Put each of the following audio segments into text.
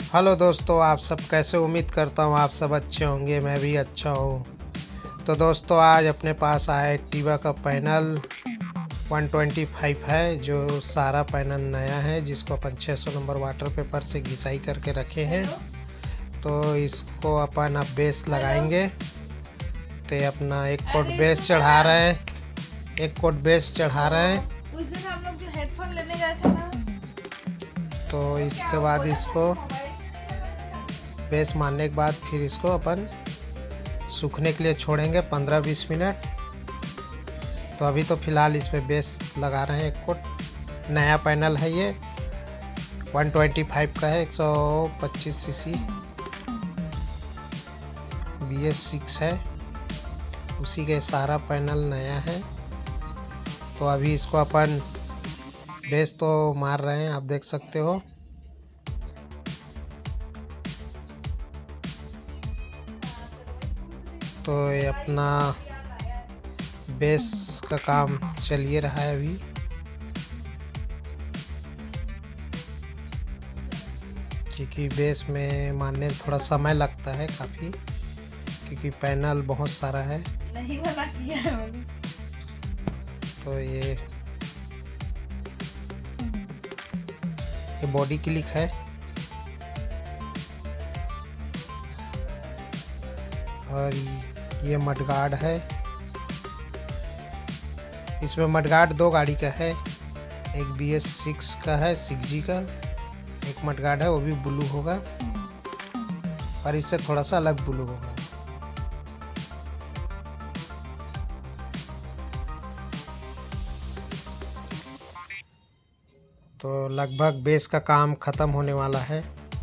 Hello दोस्तों, आप सब कैसे? उम्मीद करता हूँ आप सब अच्छे होंगे। मैं भी अच्छा हूँ। तो दोस्तों, आज अपने पास आया एक्टिवा का पैनल 125 है, जो सारा पैनल नया है, जिसको अपन 600 नंबर वाटर पेपर से घिसाई करके रखे हैं। तो इसको अपन अब बेस लगाएंगे। तो ये अपना एक कोट बेस चढ़ा रहे हैं, एक कोट बेस चढ़ा रहे हैं। उस दिन हम लोग जो हेडफोन लेने गए थे ना, तो इसके बाद इसको बेस मारने के बाद फिर इसको अपन सूखने के लिए छोड़ेंगे 15-20 मिनट। तो अभी तो फ़िलहाल इस पे बेस लगा रहे हैं एक कोट। नया पैनल है ये, 125 का है, 125 सीसी BS6 है, उसी के सारा पैनल नया है। तो अभी इसको अपन बेस तो मार रहे हैं, आप देख सकते हो। तो ये अपना बेस का काम चलिए रहा है अभी। क्योंकि बेस में मारने में थोड़ा समय लगता है काफ़ी, क्योंकि पैनल बहुत सारा है। नहीं मना किया है मैंने। तो ये बॉडी क्लिक है और ये मडगार्ड है। इसमें मडगार्ड दो गाड़ी का है, एक BS6 का है 6G का, एक मडगार्ड है वो भी ब्लू होगा और इससे थोड़ा सा अलग ब्लू होगा। तो लगभग बेस का काम ख़त्म होने वाला है।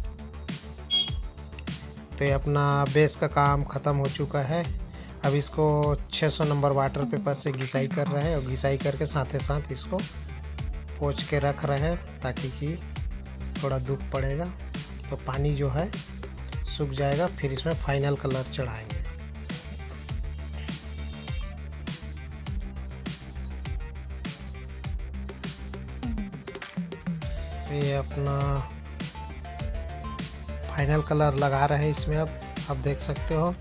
तो ये अपना बेस का काम ख़त्म हो चुका है। अब इसको 600 नंबर वाटर पेपर से घिसाई कर रहे हैं और घिसाई करके साथ ही साथ इसको पोंछ के रख रहे हैं, ताकि कि थोड़ा धूप पड़ेगा तो पानी जो है सूख जाएगा। फिर इसमें फाइनल कलर चढ़ाएंगे। तो ये अपना फाइनल कलर लगा रहे हैं इसमें। अब आप देख सकते हो।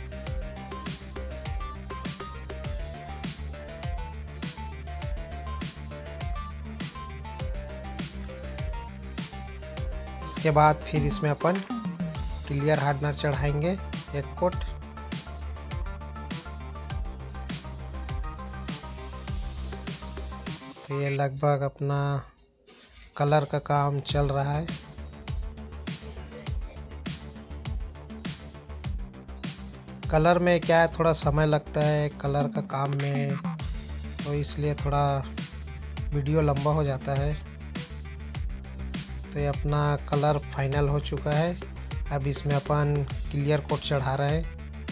इसके बाद फिर इसमें अपन क्लियर हार्डनर चढ़ाएंगे एक कोट। तो ये लगभग अपना कलर का काम चल रहा है। कलर में क्या है, थोड़ा समय लगता है कलर का काम में, तो इसलिए थोड़ा वीडियो लंबा हो जाता है। तो ये अपना कलर फाइनल हो चुका है। अब इसमें अपन क्लियर कोट चढ़ा रहे हैं।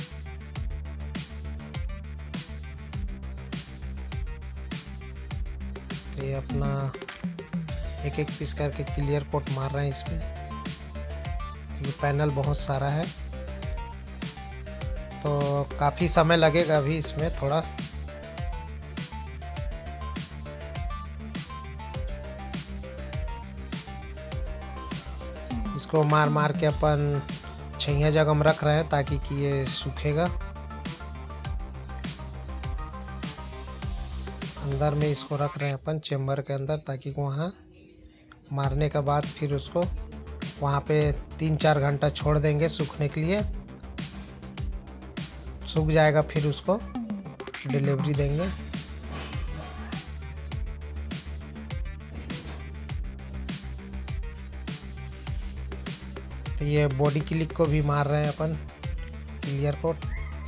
तो ये अपना एक एक पीस करके क्लियर कोट मार रहे हैं इसमें, क्योंकि पैनल बहुत सारा है तो काफ़ी समय लगेगा अभी इसमें थोड़ा। इसको मार मार के अपन छैया जगह में रख रहे हैं, ताकि कि ये सूखेगा। अंदर में इसको रख रहे हैं अपन चेम्बर के अंदर, ताकि वहाँ मारने के बाद फिर उसको वहाँ पे 3-4 घंटा छोड़ देंगे सूखने के लिए। सूख जाएगा फिर उसको डिलीवरी देंगे। तो ये बॉडी क्लिक को भी मार रहे हैं अपन क्लियर कोट।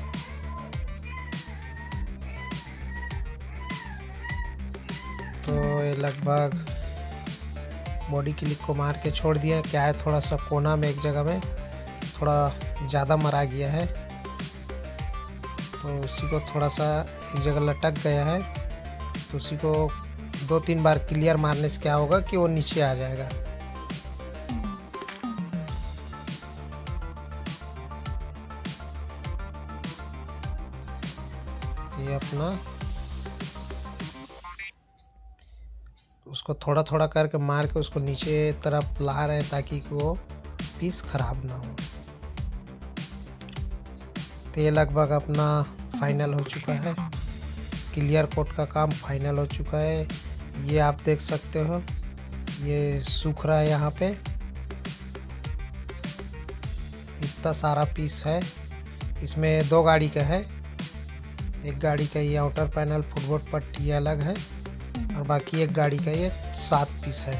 तो ये लगभग बॉडी क्लिक को मार के छोड़ दिया। क्या है, थोड़ा सा कोना में एक जगह में थोड़ा ज़्यादा मरा गया है, तो उसी को थोड़ा सा एक जगह लटक गया है। तो उसी को 2-3 बार क्लियर मारने से क्या होगा कि वो नीचे आ जाएगा। तो ये अपना उसको थोड़ा थोड़ा करके मार के उसको नीचे तरफ ला रहे हैं, ताकि वो पीस खराब ना हो। तो ये लगभग अपना फाइनल हो चुका है। क्लियर कोट का काम फाइनल हो चुका है। ये आप देख सकते हो, ये सूख रहा है यहाँ पे। इतना सारा पीस है। इसमें 2 गाड़ी का है। एक गाड़ी का ये आउटर पैनल फुटबोर्ड पट्टी अलग है और बाकी एक गाड़ी का ये 7 पीस है।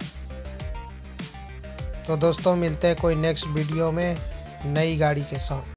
तो दोस्तों मिलते हैं कोई नेक्स्ट वीडियो में नई गाड़ी के साथ।